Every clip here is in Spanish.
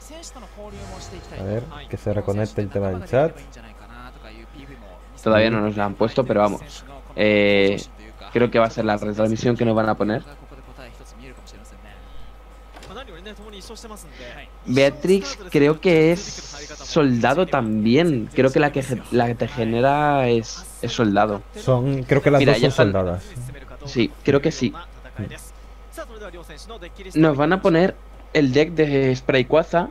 A ver, que se reconecte el tema del chat. Todavía no nos la han puesto, pero vamos. Creo que va a ser la retransmisión que nos van a poner. Beatrix creo que es soldado también. Creo que la que te genera es soldado. Creo que las Mira, dos ya son están. soldadas. Sí, creo que sí. Nos van a poner el deck de Sprayquaza,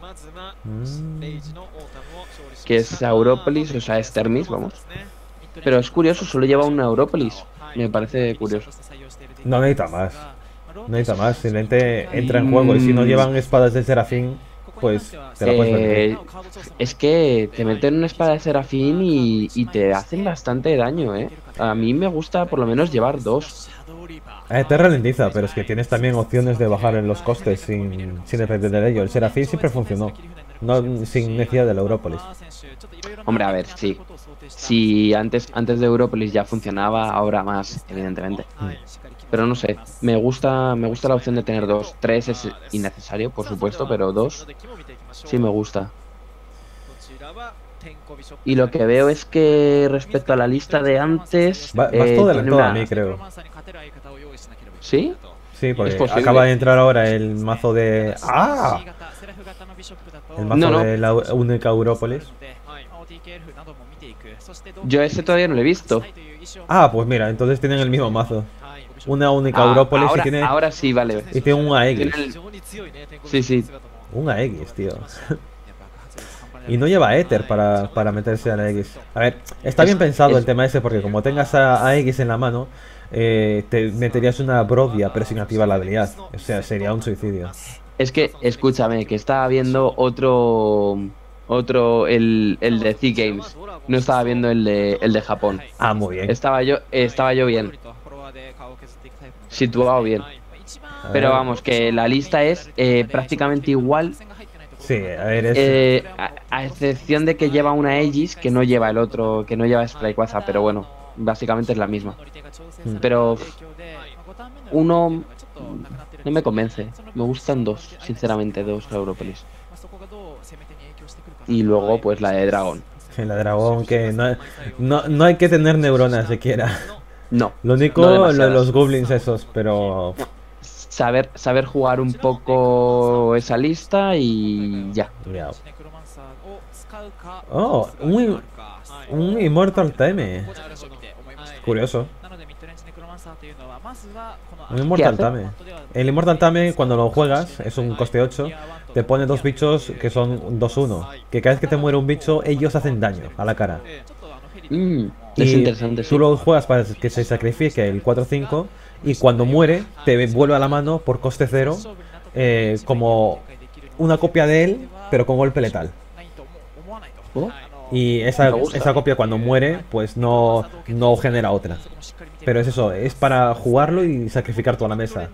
que es Aurópolis, o sea, es Termis, vamos. Pero es curioso, solo lleva una Aurópolis. Me parece curioso. No necesita más. No necesita más. Simplemente entra en juego. Y si no llevan espadas de Serafín, pues te la puedes perder. Es que te meten una espada de Serafín y te hacen bastante daño, ¿eh? A mí me gusta por lo menos llevar dos. Te ralentiza, pero es que tienes también opciones de bajar en los costes sin depender de ello. El Serafín siempre funcionó, no sin necesidad de la Európolis. Hombre, a ver, sí. Si antes de Europolis ya funcionaba, ahora más, evidentemente. Pero no sé, me gusta la opción de tener dos. Tres es innecesario, por supuesto, pero dos sí me gusta. Y lo que veo es que respecto a la lista de antes, Vas todo tiene adelantado a una... mí, creo. ¿Sí? Sí, Es porque posible. acaba de entrar ahora el mazo de... ¡Ah! El mazo No. de la única Európolis. Yo ese todavía no lo he visto. Ah, pues mira, entonces tienen el mismo mazo. Una única Európolis Ahora sí, vale. y tiene un AX. Sí. Un AX, tío. Y no lleva Ether para meterse a la X. A ver, está bien pensado el tema ese, porque como tengas a X en la mano, te meterías una Brodia, pero sin activar la habilidad. O sea, sería un suicidio. Es que, escúchame, que estaba viendo el de C-Games. No estaba viendo el de Japón. Ah, muy bien. Estaba yo bien. Situado bien. Pero vamos, que la lista es prácticamente igual. Sí, a ver, a excepción de que lleva una Aegis que no lleva el otro, que no lleva Sprayquaza, pero bueno, básicamente es la misma. Pero uno no me convence. Me gustan dos, sinceramente, dos Europolis. Y luego, pues la de Dragón. La dragón, que no hay que tener neuronas siquiera. No. Lo único, lo de los goblins esos, pero... Saber jugar un poco esa lista y ya. Oh, un Immortal Time. Curioso. Un Immortal Time. El Immortal Time, cuando lo juegas, es un coste 8. Te pone dos bichos que son 2-1. Que cada vez que te muere un bicho, ellos hacen daño a la cara. Es interesante. Tú lo juegas para que se sacrifique el 4-5. Y cuando muere, te vuelve a la mano por coste 0. Como una copia de él, pero con golpe letal. Y esa copia cuando muere, pues no genera otra. Pero es eso, es para jugarlo y sacrificar toda la mesa.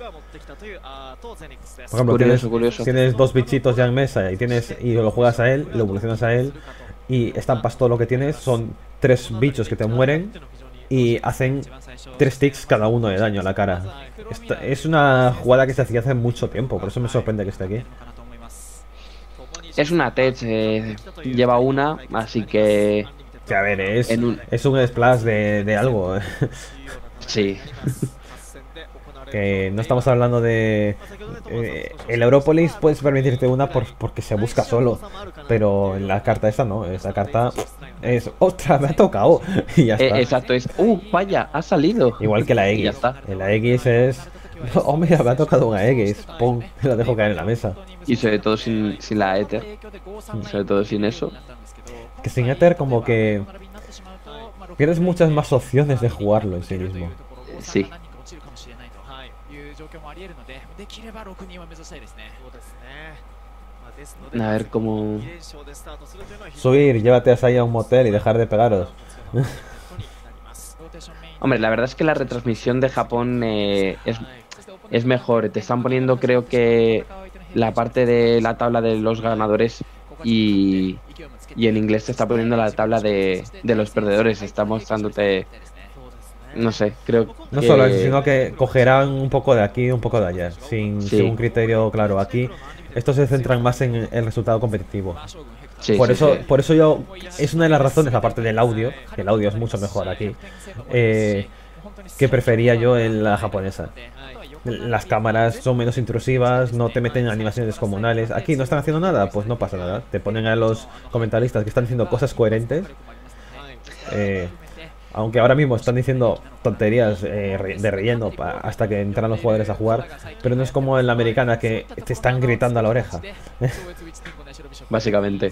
Por ejemplo, tienes dos bichitos ya en mesa y lo juegas a él, lo evolucionas a él y estampas todo lo que tienes. Son 3 bichos que te mueren y hacen 3 ticks cada uno de daño a la cara. Es una jugada que se hacía hace mucho tiempo, por eso me sorprende que esté aquí. Es una tech, lleva una, así que... Que a ver, es un splash de algo. Sí. Que no estamos hablando de... el Europolis puedes permitirte una porque se busca solo. Pero en la carta esta no, esa carta es... ¡Ostras, me ha tocado! Y ya está. Exacto, es... vaya, ha salido. Igual que la X. Ya está. La X es... Oh, mira, me ha tocado una X. ¡Pum! La dejo caer en la mesa. Y sobre todo sin la Ether. Sobre todo sin eso. Que sin Ether como que... pierdes muchas más opciones de jugarlo en sí mismo. Sí. A ver cómo... Subir, llévate a Saya a un motel y dejar de pegaros. Hombre, la verdad es que la retransmisión de Japón es mejor. Te están poniendo, creo que, la parte de la tabla de los ganadores y en inglés te está poniendo la tabla de los perdedores. Está mostrándote... No sé, creo que... No solo eso, sino que cogerán un poco de aquí y un poco de allá, sin un criterio claro. Aquí Estos se centran más en el resultado competitivo. Sí, Por sí, eso, sí. por eso yo, es una de las razones, aparte del audio, que el audio es mucho mejor aquí, que prefería yo en la japonesa. Las cámaras son menos intrusivas, no te meten animaciones descomunales. Aquí no están haciendo nada, pues no pasa nada. Te ponen a los comentaristas que están diciendo cosas coherentes. Aunque ahora mismo están diciendo tonterías de relleno hasta que entran los jugadores a jugar. Pero no es como en la americana que te están gritando a la oreja. Básicamente.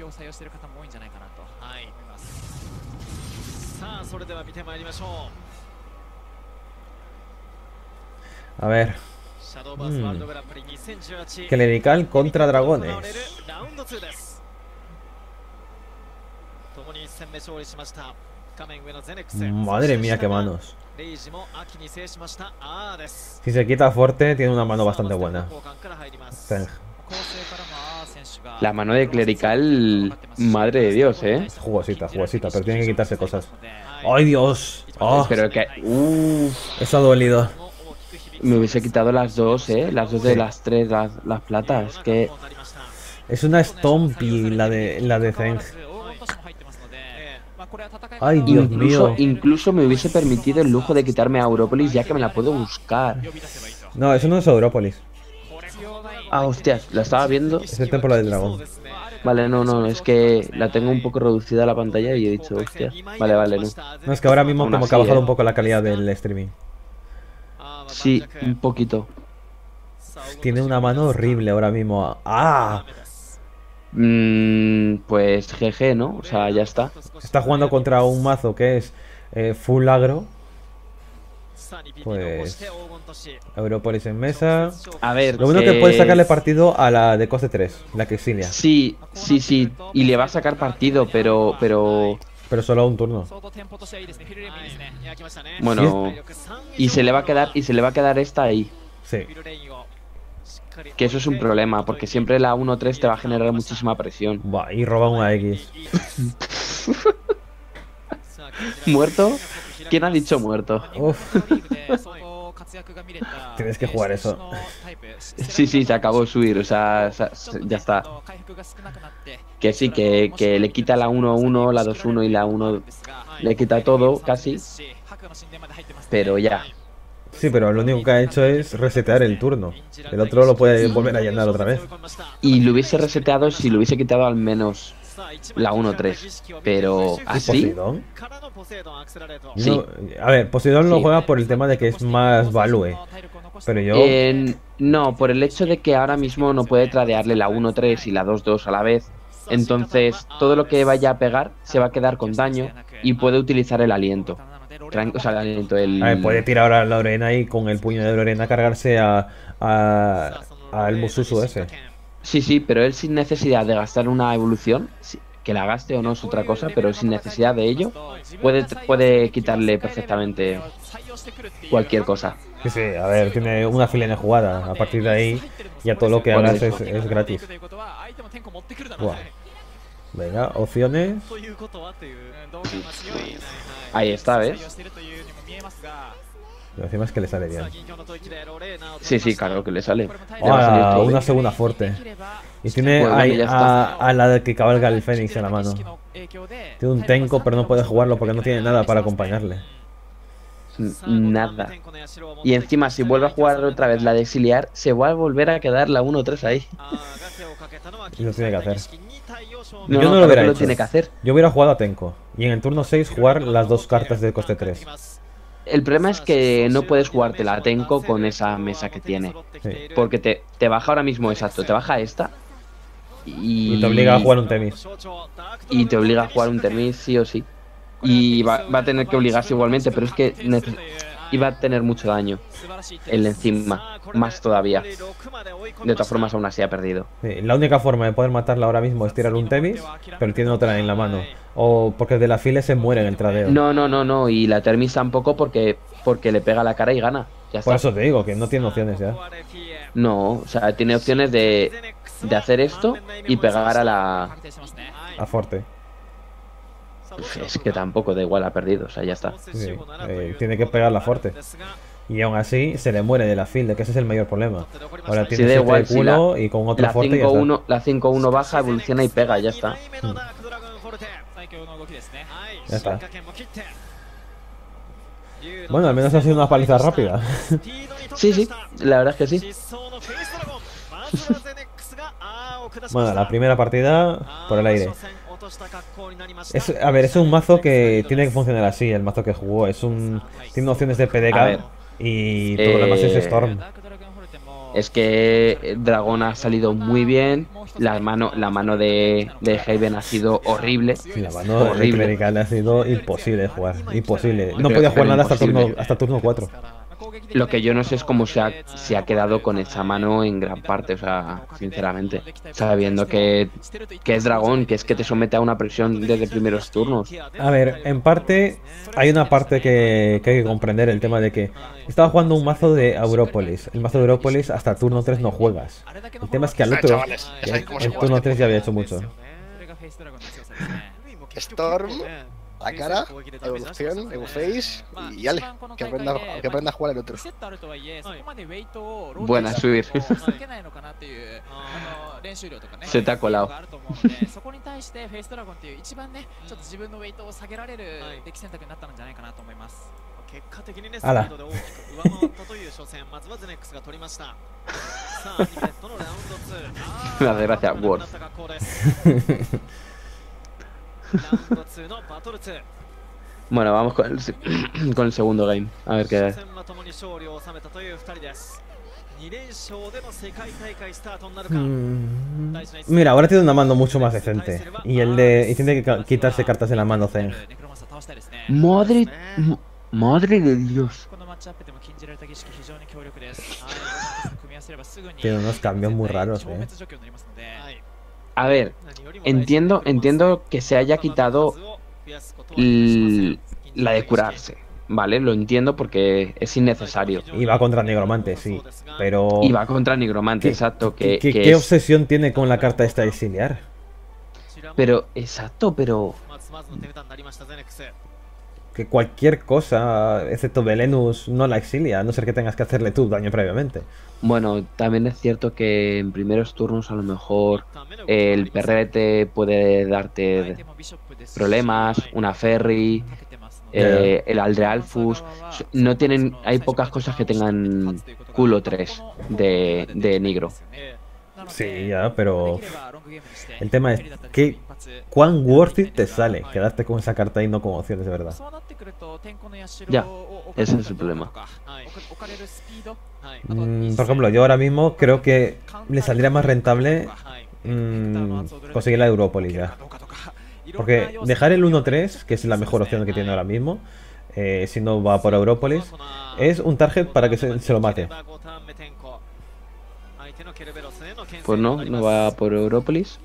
A ver. Clerical contra dragones. Madre mía, qué manos. Si se quita fuerte, tiene una mano bastante buena. Zeng. La mano de clerical, madre de Dios, ¿eh? Jugosita, jugosita, pero tiene que quitarse cosas. ¡Ay, Dios! ¡Oh! Pero que... Eso ha dolido. Me hubiese quitado las dos, ¿eh? Las dos de las tres, las platas. Que... Es una Stompy la de Zeng. Ay, Dios mío. Incluso me hubiese permitido el lujo de quitarme a Europolis ya que me la puedo buscar. No, eso no es Europolis. Ah, hostias, la estaba viendo. Es el templo del dragón. Vale, no, es que la tengo un poco reducida la pantalla y he dicho, hostia. Vale, no. No, es que ahora mismo Aún como que ha así, bajado un poco la calidad del streaming. Sí, un poquito. Tiene una mano horrible ahora mismo. ¡Ah! Pues GG, ¿no? O sea, ya está. Está jugando contra un mazo que es full agro. Pues Europolis en mesa. A ver, Lo bueno que puede sacarle partido a la de coste 3, la que exilia. Sí. Y le va a sacar partido, pero... Pero solo a un turno. Bueno, y se le va a quedar esta ahí. Sí. Que eso es un problema, porque siempre la 1-3 te va a generar muchísima presión. Buah, y roba una X. ¿Muerto? ¿Quién ha dicho muerto? Uf. Tienes que jugar eso. Sí, se acabó de subir, o sea, ya está. Que sí, que le quita la 1-1, la 2-1 y la 1... Le quita todo, casi. Pero ya. Sí, pero lo único que ha hecho es resetear el turno. El otro lo puede volver a llenar otra vez. Y lo hubiese reseteado si lo hubiese quitado al menos la 1-3. Pero así... ¿Poseidón? Sí. No, a ver, Poseidón lo Sí. juega por el tema de que es más value. Pero yo... No, por el hecho de que ahora mismo no puede tradearle la 1-3 y la 2-2 a la vez. Entonces, todo lo que vaya a pegar se va a quedar con daño y puede utilizar el aliento. O sea, el aliento, A ver, puede tirar ahora a Lorena y con el puño de Lorena cargarse al Mususu ese. Sí, pero él sin necesidad de gastar una evolución, que la gaste o no es otra cosa, pero sin necesidad de ello, puede quitarle perfectamente cualquier cosa. Sí, sí, a ver, tiene una filena jugada. A partir de ahí, ya todo lo que Por hagas eso. es gratis. Buah. Venga, opciones. Ahí está, ¿ves? Lo encima es que le sale bien. Sí, claro que le sale. Le va a salir Ah, todo una bien. segunda fuerte. Y tiene Pues bueno, ahí ya está. a la que cabalga el Fénix en la mano. Tiene un Tenko, pero no puede jugarlo porque no tiene nada para acompañarle. Nada. Y encima, si vuelve a jugar otra vez la de exiliar, se va a volver a quedar la 1-3 ahí. Y lo tiene que hacer. No, Yo no lo claro hubiera que lo hecho. tiene que hacer. Yo hubiera jugado a Tenko. Y en el turno 6 jugar las dos cartas de coste 3. El problema es que no puedes jugarte la Tenko con esa mesa que tiene. Sí. Porque te baja ahora mismo, exacto, te baja esta. Y te obliga a jugar un Temis. Y te obliga a jugar un Temis sí o sí. Y va a tener que obligarse igualmente, pero es que iba a tener mucho daño el encima, más todavía. De todas formas, aún así ha perdido. Sí, la única forma de poder matarla ahora mismo es tirar un Temis, pero tiene otra en la mano. O porque de la file se muere en el tradeo. No, y la Temis tampoco porque le pega la cara y gana. Ya Por está. eso te digo que no tiene opciones ya. No, o sea, tiene opciones de hacer esto y pegar A Forte. Es que tampoco da igual, ha perdido, o sea, ya está. Sí, tiene que pegarla fuerte. Y aún así se le muere de la field, que ese es el mayor problema. Ahora Si tiene da 7 igual, de si culo y con otro la fuerte y ya está. 5-1 la 5-1 baja, evoluciona y pega, ya está. Ya está. Bueno, al menos ha sido una paliza rápida. Sí, sí, la verdad es que sí. Bueno, la primera partida por el aire. A ver, es un mazo que tiene que funcionar así, el mazo que jugó. Tiene opciones de A ver, PDK y todo lo demás es Storm. Es que Dragón ha salido muy bien. La mano de Haven ha sido horrible. Sí, la mano de Horrible. Clerical ha sido imposible de jugar. Imposible. No Pero- podía jugar pero nada imposible. hasta turno 4. Lo que yo no sé es cómo se ha quedado con esa mano en gran parte, o sea, sinceramente. Sabiendo que es Dragón, que es que te somete a una presión desde primeros turnos. A ver, en parte, hay una parte que hay que comprender, el tema de que estaba jugando un mazo de Aurópolis. El mazo de Aurópolis hasta turno 3 no juegas. El tema es que al otro, chavales, ya sabéis cómo se en juega turno este 3 ya había juego. hecho mucho. Storm, la cara, evolución, evoface y ale, que aprenda a jugar el otro. Buena, subir. Se te ha colado. Ala. Me hace gracia, Worf. Bueno, vamos con con el segundo game. A ver qué. Mira, ahora tiene una mano mucho más decente. Y tiene que quitarse cartas de la mano Zeng. Madre, madre de Dios. Tiene unos cambios muy raros, A ver, entiendo que se haya quitado la de curarse, ¿vale? Lo entiendo porque es innecesario. Y va contra Negromante, sí. Pero. Y va contra Nigromante, exacto. ¿Qué Es- obsesión tiene con la carta esta de exiliar? Pero, exacto, pero. Que cualquier cosa, excepto Velenus, no la exilia, a no ser que tengas que hacerle tú daño previamente. Bueno, también es cierto que en primeros turnos a lo mejor el perrete puede darte problemas, una ferry, el Aldralfus. No tienen, hay pocas cosas que tengan culo 3 de Nigro. Sí, ya, pero el tema es ¿cuán worth it te sale quedarte con esa carta y no con opciones de verdad? Ya, ese es el problema. Por ejemplo, yo ahora mismo creo que le saldría más rentable conseguir la Európolis ya. Porque dejar el 1-3, que es la mejor opción que tiene ahora mismo, si no va por Európolis, es un target para que se lo mate. Pues no va por Europolis.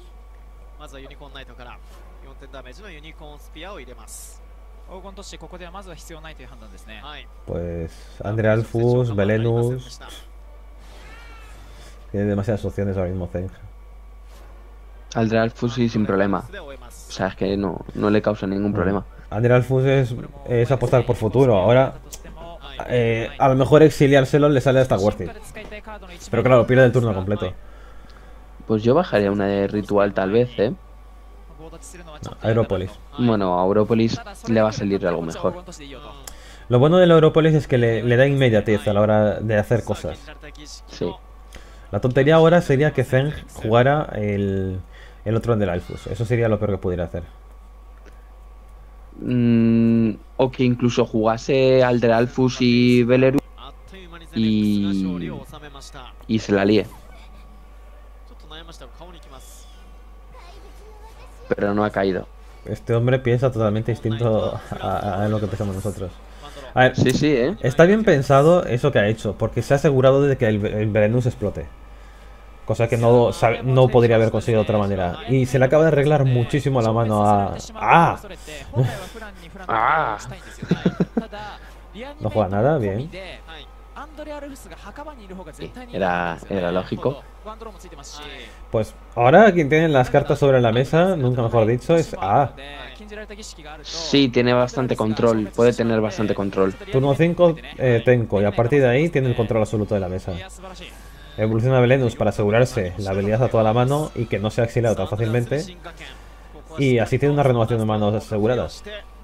Pues Aldralfus, Velenus. Tiene demasiadas opciones ahora mismo Zeng. Aldralfus sí sin problema. O sea, es que no le causa ningún problema. Aldralfus es apostar por futuro. Ahora, a lo mejor exiliárselo le sale hasta worth it. Pero claro, pierde el turno completo. Pues yo bajaría una de ritual tal vez, ¿eh? No, Aerópolis. Bueno, a Europolis le va a salir algo mejor. Lo bueno de la Europolis es que le da inmediatez a la hora de hacer cosas. Sí. La tontería ahora sería que Zeng jugara el otro del Alfus. Eso sería lo peor que pudiera hacer. O que incluso jugase Aldralfus y Velerus y se la líe. Pero no ha caído. Este hombre piensa totalmente distinto a lo que pensamos nosotros. A ver, Sí, sí, ¿eh? está bien pensado eso que ha hecho, porque se ha asegurado de que el Velenus explote. Cosa que no podría haber conseguido de otra manera. Y se le acaba de arreglar muchísimo la mano a... ¡Ah! ¡Ah! No juega nada, bien. Sí, era lógico. Pues ahora quien tiene las cartas sobre la mesa, nunca mejor dicho, es A. Sí, tiene bastante control, puede tener bastante control. Turno 5, Tenko, y a partir de ahí tiene el control absoluto de la mesa. Evoluciona Belenus para asegurarse la habilidad a toda la mano y que no sea exiliado tan fácilmente. Y así tiene una renovación de manos aseguradas.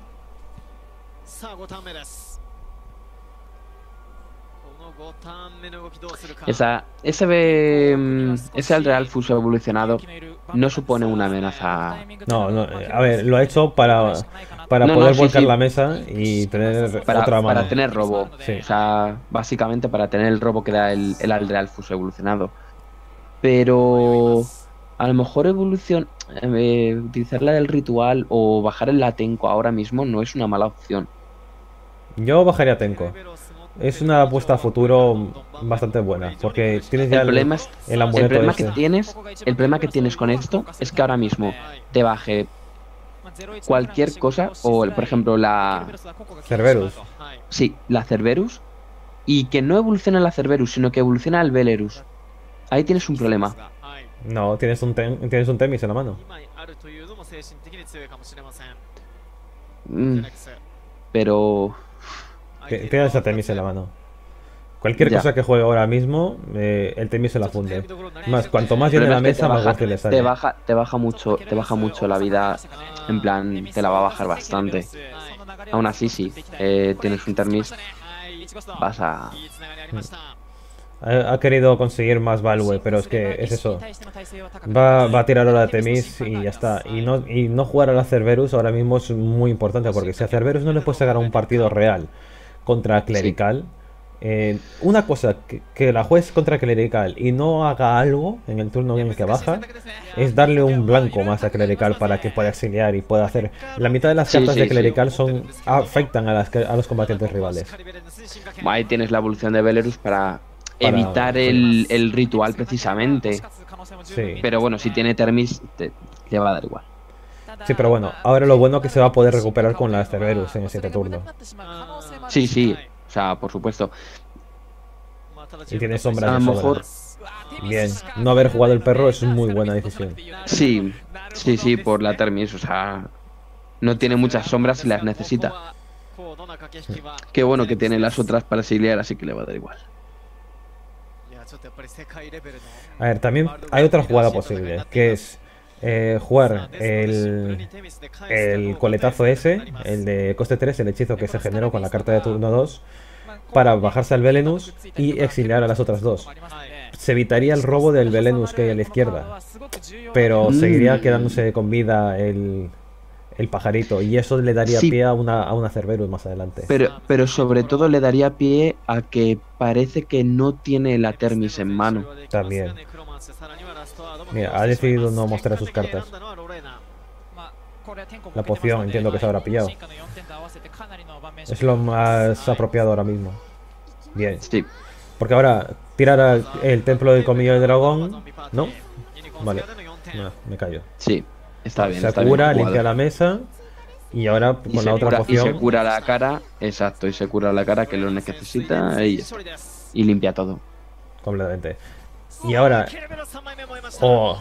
Ese Alreal Fuso evolucionado no supone una amenaza. No, no, a ver, lo ha hecho para No, poder sí, volcar sí. la mesa y tener otra mano. Para tener robo. Sí. O sea, básicamente para tener el robo que da el Alreal Fuso evolucionado. Pero a lo mejor utilizar la del ritual o bajar el Latenco ahora mismo no es una mala opción. Yo bajaría Tenko. Es una apuesta a futuro bastante buena, porque tienes ya el amuleto el problema que tienes con esto es que ahora mismo te baje cualquier cosa, o por ejemplo la Cerberus. Sí, la Cerberus, y que no evoluciona la Cerberus, sino que evoluciona el Belerus. Ahí tienes un problema. No, tienes un Temis en la mano. Pero Tienes a Temis en la mano. Cualquier Ya. cosa que juegue ahora mismo, el Temis se la funde. Más, cuanto más llene la mesa, más fácil le sale. te baja mucho la vida. En plan, te la va a bajar bastante. Aún así, sí, tienes un Termis, vas a... Ha querido conseguir más value, pero es que es eso. Va a tirar ahora a Temis y ya está. Y no jugar a la Cerberus ahora mismo es muy importante, porque si a Cerberus no le puedes sacar a un partido real contra Clerical, una cosa que la juegues contra Clerical y no haga algo en el turno en el que baja, es darle un blanco más a Clerical para que pueda exiliar y pueda hacer... La mitad de las cartas de Clerical afectan a los combatientes rivales. Ahí tienes la evolución de Belerus para evitar el ritual precisamente. Sí. Pero bueno, si tiene Termis, le va a dar igual. Sí, pero bueno, ahora lo bueno es que se va a poder recuperar con la Cerberus en el siguiente turno. Sí, sí, o sea, por supuesto. Y tiene sombras A de lo sobra. mejor... Bien, no haber jugado el perro es muy buena decisión. Sí, por la Termis, o sea, no tiene muchas sombras y las necesita. Qué bueno que tiene las otras para exiliar, así que le va a dar igual. A ver, también hay otra jugada posible, que es jugar el coletazo ese, el de coste 3, el hechizo que se generó con la carta de turno 2, para bajarse al Belenus y exiliar a las otras dos. Se evitaría el robo del Belenus que hay a la izquierda, pero seguiría quedándose con vida el pajarito, y eso le daría Sí. pie a una Cerberus más adelante. Pero sobre todo le daría pie a que parece que no tiene la Termis en mano. También. Mira, ha decidido no mostrar sus cartas. La poción entiendo que se habrá pillado. Es lo más apropiado ahora mismo. Bien. Sí, Porque ahora tirar el templo del colmillo del dragón. ¿No? Vale. No, me callo. sí, está bien. Se está bien cura, jugado. limpia la mesa. Y ahora Y con se la otra cura- Y se poción. cura la cara, exacto, y se cura la cara que lo necesita y limpia todo. Completamente. Y ahora. Oh.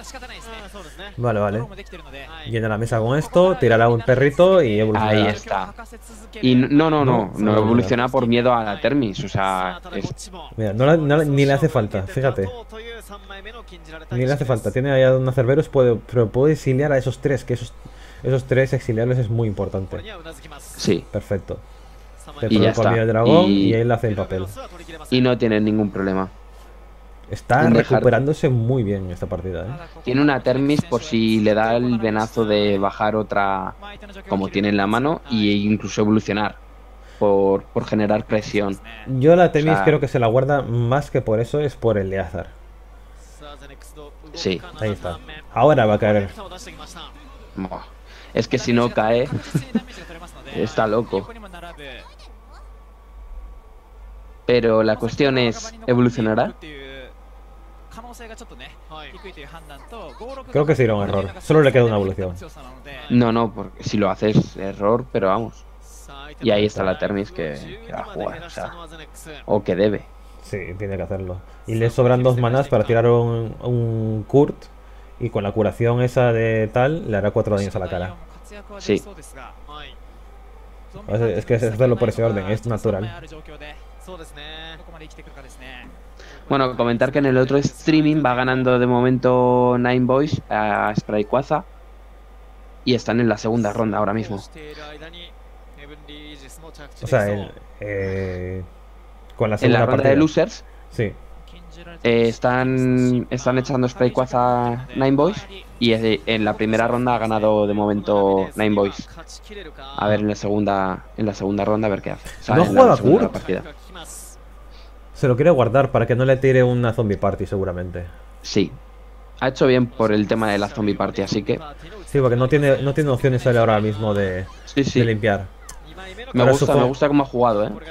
Vale. Llena la mesa con esto. Tirará un perrito y Ahí evolucionará. está. Y no evoluciona por miedo a la Termis, o sea, Mira, ni le hace falta, fíjate. Ni le hace falta. Tiene allá una Cerberus, pero puede exiliar a esos tres, que esos tres exiliarles es muy importante. sí, Perfecto. Y Templo ya del colmillo está. del dragón Y- y él hace el papel. y no tiene ningún problema. Está en dejar- recuperándose muy bien en esta partida, Tiene una Termis por si le da el venazo de bajar otra como tiene en la mano e incluso evolucionar por generar presión. Yo la Temis O sea- creo que se la guarda más que por eso, es por el Leazar. Sí, Ahí está. Ahora va a caer. Buah. Es que si no cae, está loco. Pero la cuestión es, ¿evolucionará? Creo que sería un error. Solo le queda una evolución. No, porque si lo haces error, pero vamos. Y ahí está la Termis que va a jugar, o sea, o que debe. Sí, tiene que hacerlo. Y le sobran 2 manas para tirar un Kurt. Y con la curación esa de tal, le hará 4 daños a la cara. Sí. Es que es hacerlo por ese orden, es natural. Bueno, comentar que en el otro streaming va ganando de momento Nine Boys a Sprayquaza. Y están en la segunda ronda ahora mismo. O sea, con la En segunda la ronda partida. de losers Sí. están echando Sprayquaza a Nine Boys. Y en la primera ronda ha ganado de momento Nine Boys. A ver en la segunda ronda a ver qué hace. O sea, ¿No en la juega segunda Kurt? partida. Se lo quiere guardar para que no le tire una zombie party, seguramente. Sí. Ha hecho bien por el tema de la zombie party, así que Sí, porque no tiene opciones él ahora mismo de sí. limpiar. Me Ahora gusta cómo ha jugado, ¿eh?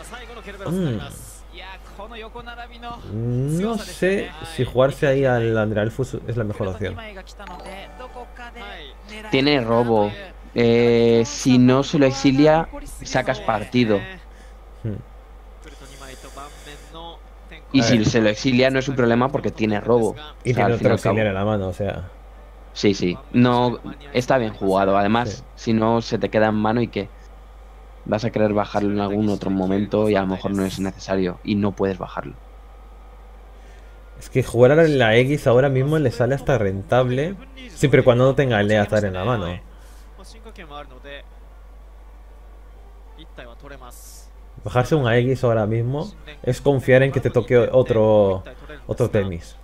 No sé si jugarse ahí al Andraelfus es la mejor opción. Tiene robo. Si no se lo exilia, sacas partido. Y si se lo exilia no es un problema porque tiene robo. Y O sea, tiene al otro fin y al cabo. auxiliar en la mano, o sea. Sí. No, está bien jugado. Además, Sí. si no se te queda en mano y que vas a querer bajarlo en algún otro momento y a lo mejor no es necesario y no puedes bajarlo. Es que jugar a la X ahora mismo le sale hasta rentable. Siempre y cuando no tenga el Leazar en la mano. Bajarse un Aegis ahora mismo es confiar en que te toque otro Temis.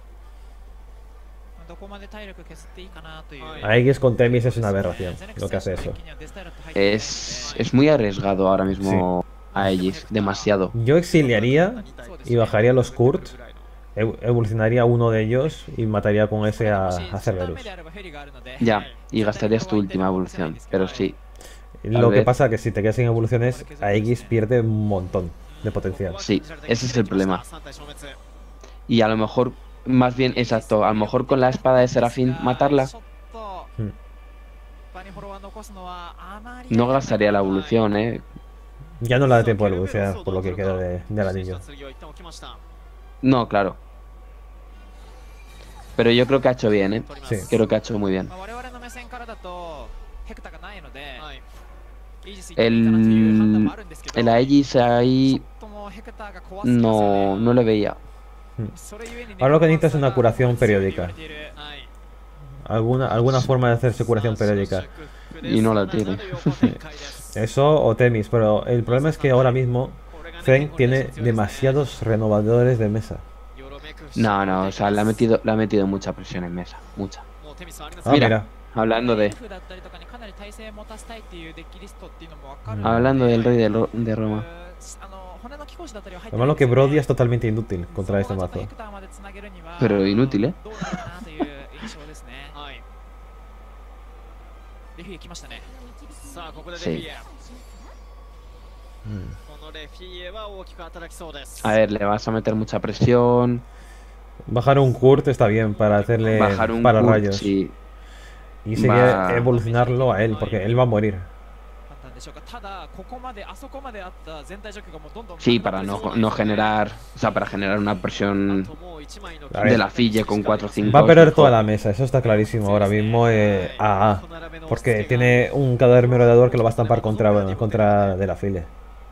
Aegis con Temis es una aberración lo que hace eso. Es muy arriesgado ahora mismo a Aegis, demasiado. Yo exiliaría y bajaría los Kurt, evolucionaría uno de ellos y mataría con ese a Cerberus. Ya, y gastarías tu última evolución, pero sí. Lo que vez. pasa es que si te quedas sin evoluciones, Aegis pierde un montón de potencial. Sí, ese es el problema. Y a lo mejor, más bien, exacto, a lo mejor con la espada de Serafín matarla, no gastaría la evolución, ¿eh? Ya no le da tiempo de evolucionar por lo que queda del anillo. No, claro. Pero yo creo que ha hecho bien, ¿eh? Sí. Creo que ha hecho muy bien. El Aegis ahí no le veía. Ahora lo que necesitas es una curación periódica. Alguna forma de hacerse curación periódica. Y no la tiene. Eso o Temis, pero el problema es que ahora mismo Zen tiene demasiados renovadores de mesa. No, o sea, le ha metido mucha presión en mesa, mucha. Ah, Mira. mira. Hablando del rey de Roma. Lo malo que Brody es totalmente inútil contra este mazo. Pero inútil, ¿eh? Sí. A ver, le vas a meter mucha presión. Bajar un Kurt está bien para hacerle Bajar un para Kurt, rayos. sí. Y seguir evolucionarlo a él, porque él va a morir. Sí, para no generar, o sea, para generar una presión A ver, de la fille con 4 o 5. va a perder toda la mesa, eso está clarísimo ahora mismo. Porque tiene un cadáver merodeador que lo va a estampar contra de la file.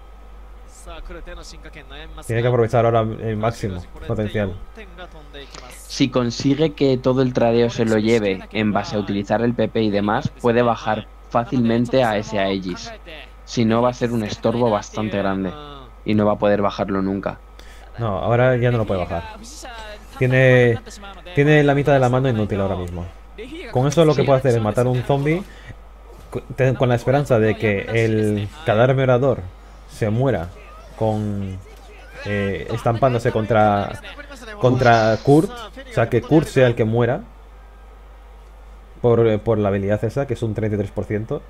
Tiene que aprovechar ahora el máximo potencial. Si consigue que todo el tradeo se lo lleve en base a utilizar el PP y demás, puede bajar fácilmente a ese Aegis. Si no, va a ser un estorbo bastante grande y no va a poder bajarlo nunca. No, ahora ya no lo puede bajar. Tiene la mitad de la mano inútil ahora mismo. Con eso lo que puede hacer es matar un zombie con la esperanza de que el cadáver merodeador se muera estampándose contra Kurt, o sea que Kurt sea el que muera por la habilidad esa, que es un 33%.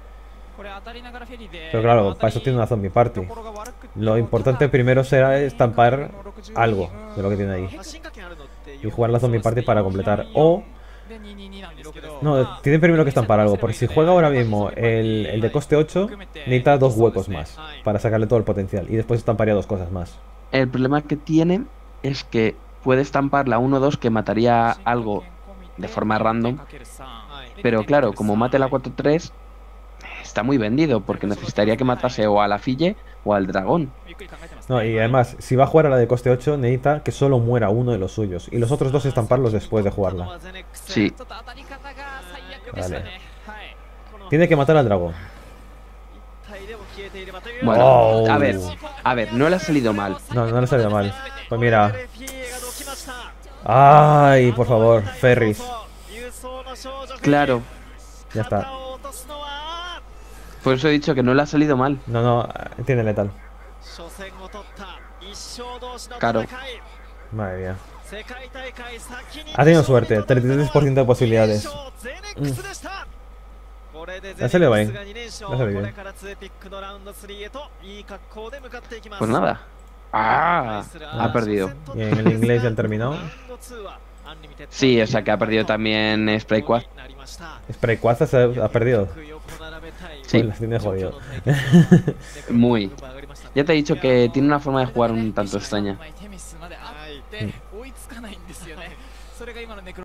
Pero claro, para eso tiene una zombie party. Lo importante primero será estampar algo de lo que tiene ahí y jugar la zombie party para completar. O No, tiene primero que estampar algo, porque si juega ahora mismo el de coste 8, necesita 2 huecos más para sacarle todo el potencial. Y después estamparía 2 cosas más. El problema que tiene es que puede estampar la 1-2 que mataría algo de forma random. Pero claro, como mate la 4-3, está muy vendido, porque necesitaría que matase o a la Fille o al dragón. No, y además, si va a jugar a la de coste 8, necesita que solo muera uno de los suyos. Y los otros 2 estamparlos después de jugarla. Sí. Vale. Tiene que matar al dragón. Bueno, Oh. a ver, no le ha salido mal. No, no le salió mal. Pues mira. Ay, por favor, Ferris. Claro, Ya está. por eso he dicho que no le ha salido mal. No, no, tiene letal. Claro. Madre mía. Ha tenido suerte, 33% de posibilidades. Le ha salido bien. Le ha salido bien. Pues nada. Ha perdido. Y en el inglés ya han terminado. Sí, o sea que ha perdido también Spray Quad. Spray Quaza ha perdido. Sí, Pues las tiene jodido. muy. Ya te he dicho que tiene una forma de jugar un tanto extraña.